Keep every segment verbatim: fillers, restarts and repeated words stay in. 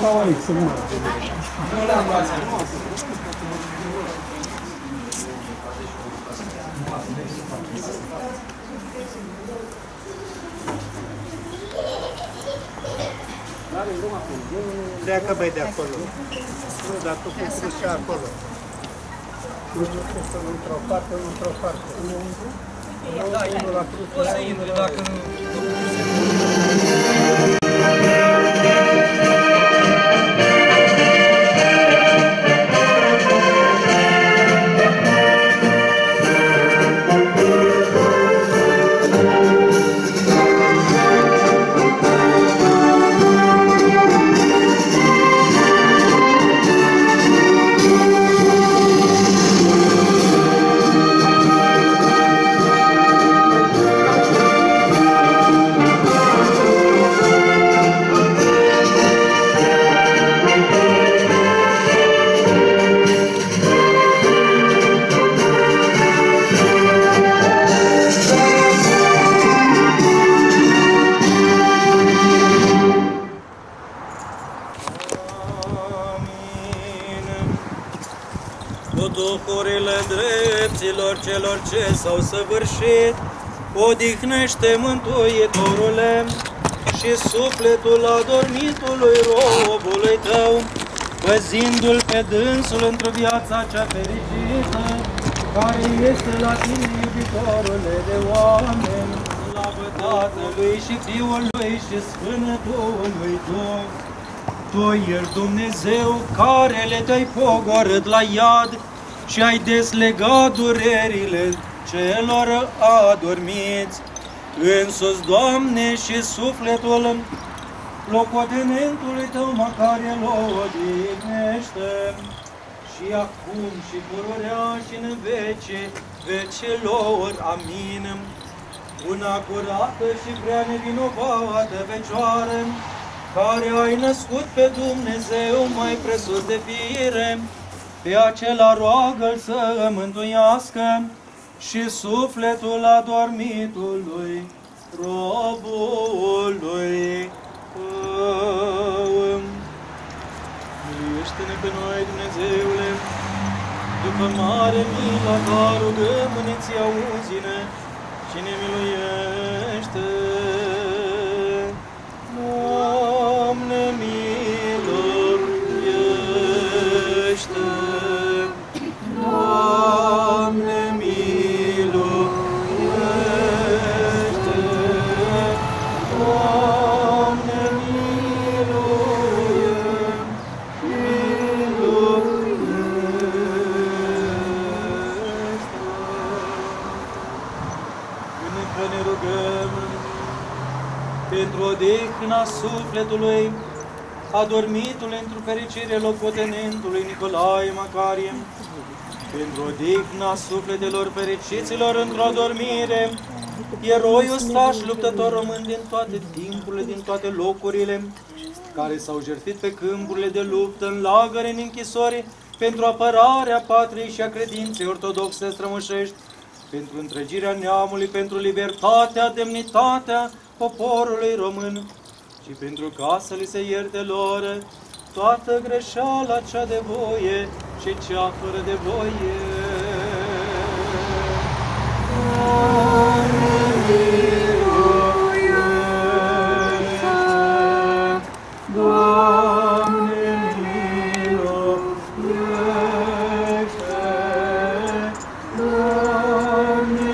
Alex, să nu mai. Nu le-am luat. Pleacă băi de acolo. Nu, dar tu cu crucea acolo. Nu știu cum să nu într-o parte, nu într-o parte. Da, unul la cruce. o să intri dacă nu... Celor ce s-au săvârșit, odihnește, Mântuitorule, și sufletul adormitului robului Tău, păzindu-l pe dânsul într-o viața cea fericită, care este la Tine, iubitorule de oameni, slavă Tatălui și Fiului și Sfântului Duh. Tu ești Dumnezeu care le dai pogorât la iad și ai deslegat durerile celor adormiți. Însuți, Doamne, și sufletul locotenentului Tău, Macarie, l odihnește, și acum și pururea și în vece vecelor. Amin. Una curată și prea nevinovată Fecioară, care ai născut pe Dumnezeu mai presus de fire, pe acela roagă-L să mântuiască și sufletul adormitului robului Tău. Miluiește-ne pe noi, Dumnezeule, după mare mila Ta rugăm, ne-ți auzi-ne și ne miluiește. Doamne, miluiește! Doamne, miluiește! Doamne, miluiește! Încă ne rugăm pentru odihna sufletului adormitului într-o fericire locotenentului Nicolae Macarie, pentru odihna sufletelor fericiților într-o adormire, eroi ostași, luptători români din toate timpurile, din toate locurile, care s-au jertfit pe câmpurile de luptă, în lagăre, în închisori, pentru apărarea patriei și a credinței ortodoxe strămoșești, pentru întregirea neamului, pentru libertatea, demnitatea poporului român, și pentru ca să li se ierte lor toată greșeala cea de voie și cea fără de voie. Doamne, miluiește! Doamne,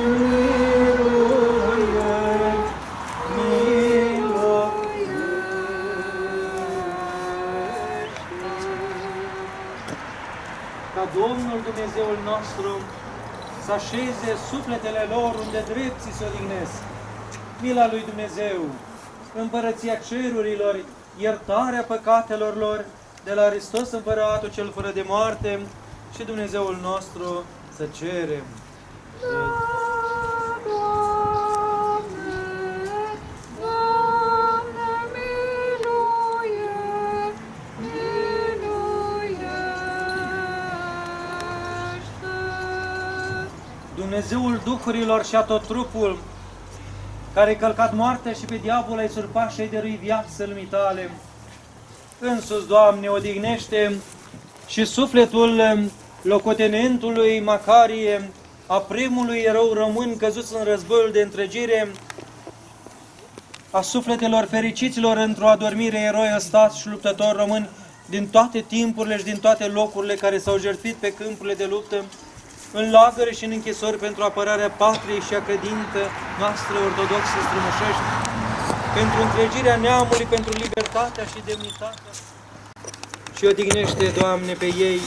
Domnul Dumnezeul nostru să așeze sufletele lor unde drepții se odihnesc. Mila lui Dumnezeu, împărăția cerurilor, iertarea păcatelor lor, de la Hristos Împăratul cel fără de moarte și Dumnezeul nostru să cerem. Dumnezeul Duhurilor și a tot trupul, care ai călcat moartea și pe diavol ai surpat și ai dărui viață lumii tale, însuți, Doamne, odihnește și sufletul locotenentului Macarie, a primului erou român căzuți în războiul de întregire, a sufletelor fericiților într-o adormire eroi ăstați și luptători români din toate timpurile și din toate locurile care s-au jertfit pe câmpurile de luptă, în lagăre și în închisori pentru apărarea patriei și a credință noastre ortodoxe strămoșești, pentru întregirea neamului, pentru libertatea și demnitatea. Și odihnește, Doamne, pe ei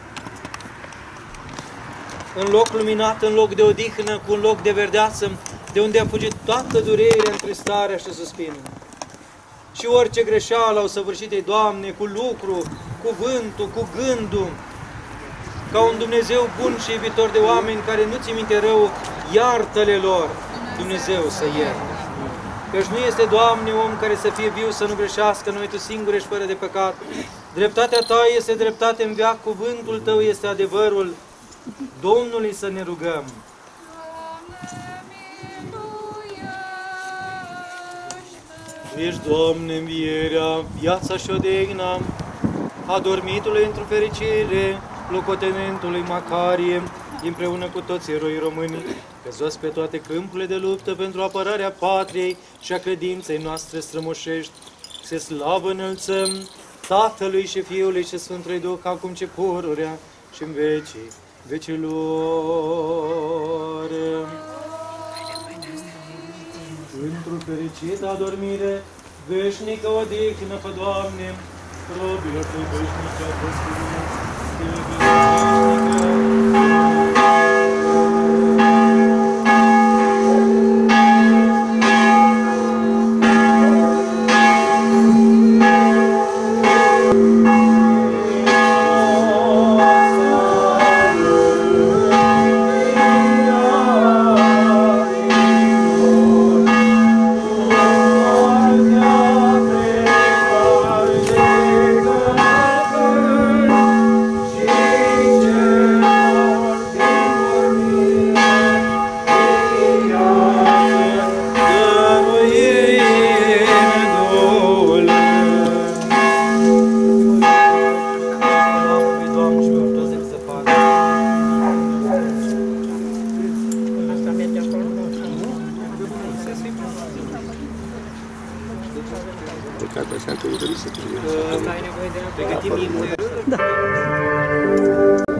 în loc luminat, în loc de odihnă, cu un loc de verdeață, de unde a fugit toată durerea, întristarea și suspinul. Și orice greșeală au săvârșit ei, Doamne, cu lucru, cuvântul, cu gândul, ca un Dumnezeu bun și iubitor de oameni care nu ți minte rău, iartă-le lor, Dumnezeu să ierte. Căci nu este, Doamne, om care să fie viu, să nu greșească, numai Tu singur ești fără de păcat. Dreptatea Ta este dreptate în veac, cuvântul Tău este adevărul. Domnului să ne rugăm. Tu ești, Doamne, învierea, viața și odihna, adormitului într-o fericire, locotenentului Macarie, împreună cu toți eroii români, căzuți pe toate câmpurile de luptă pentru apărarea patriei și a credinței noastre strămoșești. Se slavă înălțăm Tatălui și Fiului și Sfântului Duh, acum ce pururea și în vecii vecilor. Într-o fericită adormire, veșnică odihnă, fă, Doamne, robilor Tăi veșnice, a fost Pregătim